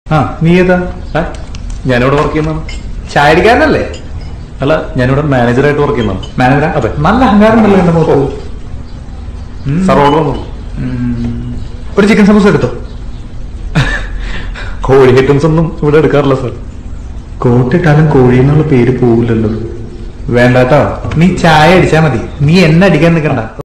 ആ നീ ഏതാ? ഞാനിവിടെ വർക്ക് ചെയ്യുന്നതാണ്. ചായ അടിക്കാരനല്ലേ? അല്ല, ഞാനിവിടെ മാനേജറായിട്ട് വർക്ക് ചെയ്യുന്നതാണ്. മാനേജറാ? അതെ. നല്ല അഹങ്കാരം ഉണ്ടല്ലോ എന്റെ മുഖത്ത്. സാർ ഓർഡർ വന്നു. ഒരു ചിക്കൻ സമൂസ എടുത്തോ. കോഴി ഐറ്റംസ് ഒന്നും ഇവിടെ എടുക്കാറില്ല സാർ. കോട്ടിട്ടാലും കോഴി എന്നുള്ള പേര് പോവില്ലല്ലോ. വേണ്ടാട്ടോ, നീ ചായ അടിച്ചാ മതി, നീ എന്നെ അടിക്കാൻ നിൽക്കണ്ട.